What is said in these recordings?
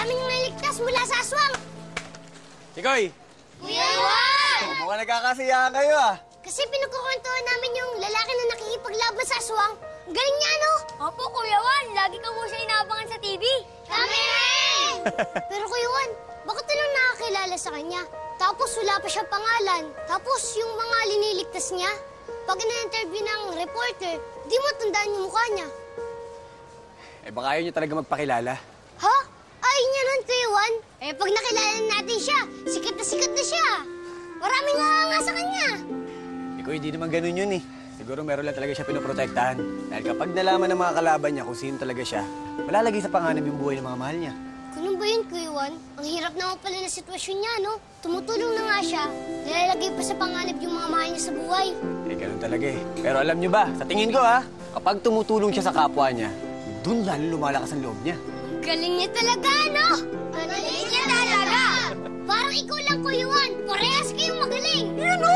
daming naligtas mula sa aswang. Sikoy! Kuya Juan! Mukhang nagkakasiyahan kayo ah. Kasi pinagkukwentuhan namin yung lalaki na nakikipaglaban sa aswang. Ang galing niya, no? Opo, Kuya Juan. Lagi ka mo siya inaabangan sa TV. Kami rin! Pero Kuya Juan, bakit talang nakakilala sa kanya? Tapos wala pa siya pangalan. Tapos yung mga liniligtas niya, pag na-interview ng reporter, di mo tandaan yung mukha niya. Eh baka ayaw niyo talaga magpakilala. Ha? Ayaw niya nun, Kuya Juan. Eh pag nakilala natin siya, sikat na siya. Maraming nga sa kanya. Ikaw, hindi naman ganun yun eh. Siguro meron lang talaga siya pinoprotektahan. Dahil kapag nalaman ng mga kalaban niya kung sino talaga siya, malalagay sa panganib yung buhay ng mga mahal niya. Ganun ba yun, Kuya Juan? Ang hirap naman pala na sitwasyon niya, no? Tumutulong na nga siya. Nilalagay pa sa panganib yung mga mahal niya sa buhay. Eh, ganun talaga eh. Pero alam niyo ba, sa tingin ko ha, kapag tumutulong siya sa kapwa niya, dun lalo lumalakas ang loob niya. Ang galing niya talaga, no? Ang galing niya talaga! Parang ikaw lang, Kuya Juan. Parehas kayong magaling. Yan, no?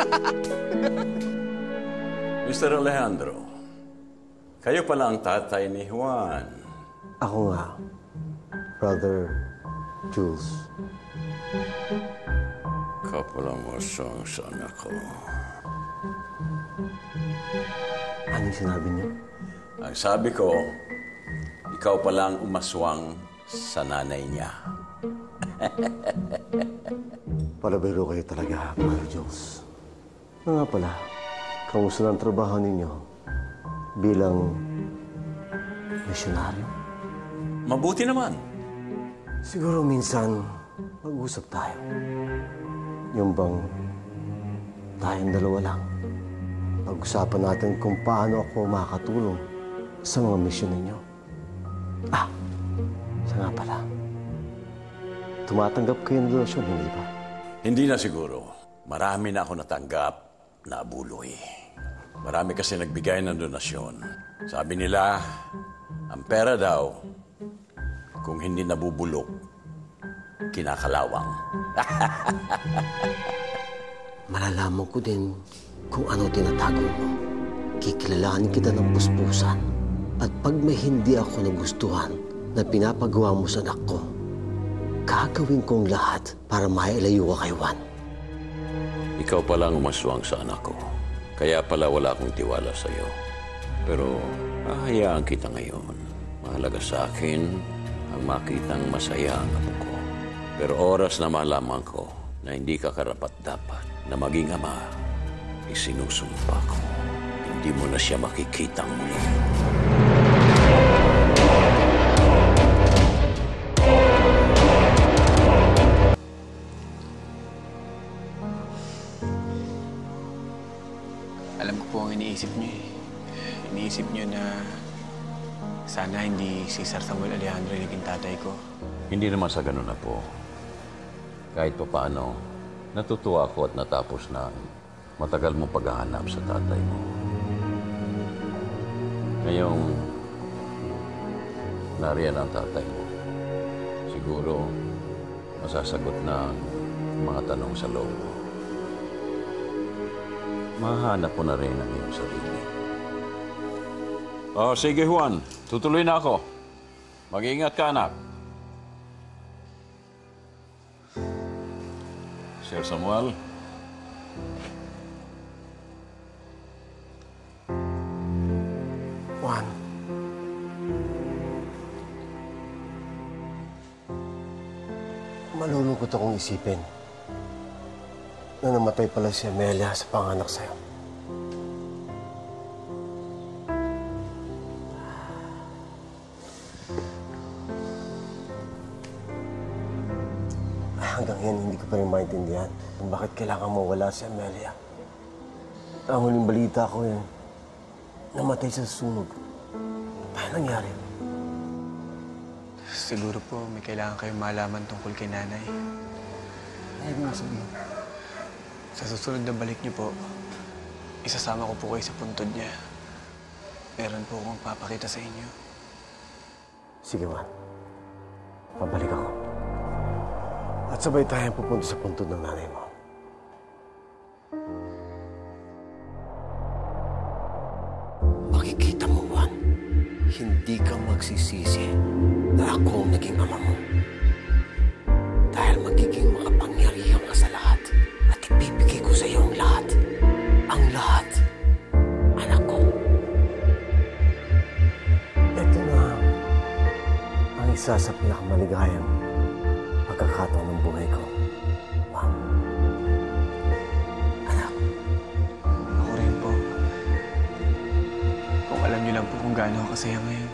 Mr. Alejandro, kayo pala ang tatay ni Juan. Ako nga, Brother Jules. Kapalang wasang sa anak ko. Anong sinabi niyo? Ang sabi ko, ikaw pala ang umaswang sa nanay niya. Palabiro kayo talaga, Brother Jules. Nga pala, kamusta ng trabaho ninyo bilang misyonaryo? Mabuti naman. Siguro minsan, mag-usap tayo. Yung bang tayong dalawa lang. Pag-usapan natin kung paano ako makakatulong sa mga misyon ninyo. Siya nga pala. Tumatanggap kayo ng donasyon, hindi ba? Hindi na siguro. Marami na ako natanggap na abuloy. Marami kasi nagbigay ng donasyon. Sabi nila, ang pera daw, kung hindi nabubulok, kinakalawang. Malalaman ko din kung ano tinatago mo. Kikilalanin kita ng puspusan. At pag may hindi ako nagustuhan na pinapagawa mo sa anak ko, gagawin kong lahat para mailayo ka kay Juan. Ikaw palang umaswang sa anak ko. Kaya pala wala akong tiwala sa iyo. Pero hahayaan kita ngayon. Mahalaga sa akin ang makitang masaya ang apo ko. Pero oras na malaman ko na hindi ka karapat-dapat na maging ama, isinusumpa ko. Hindi mo na siya makikitang muli. Alam ko po ang iniisip niyo eh. Iniisip niyo na sana hindi si Sir Samuel Alejandro yung naging tatay ko. Hindi naman sa ganun na po. Kahit pa paano, natutuwa ako at natapos na matagal mong paghahanap sa tatay mo. Ngayong nariyan ang tatay mo, siguro masasagot na ang mga tanong sa loob mo. Mahanap mo na rin ang iyong sarili. Sige Juan, tutuloy na ako. Mag-iingat ka, anak. Sir Samuel? Juan. Malulungkot akong isipin na namatay pala si Amelia sa panganak sa'yo. Hanggang ngayon, hindi ko pa rin maintindihan kung bakit kailangan mawala si Amelia. Ang huling balita ko yan, namatay sa sunog. Paano nangyari? Siguro po may kailangan kayong malaman tungkol kay nanay. Ano mo sabihin? Sa susunod na balik niyo po, isasama ko po kayo sa puntod niya. Meron po akong papakita sa inyo. Sige, Juan. Pabalik ako. At sabay tayong pupunta sa puntod ng nanay mo. Makikita mo, Juan. hindi ka magsisisi na ako ang naging ama mo. Dahil magiging makapangyarihan ka sa lahat at ibibigay ko sa iyo ang lahat. Ang lahat. Anak ko. Ito na ang isa sa pinakamaligayang pagkakataon ng buhay ko. Ma'am. Anak. Ako rin po. Kung alam niyo lang po kung gaano ako kasaya ngayon.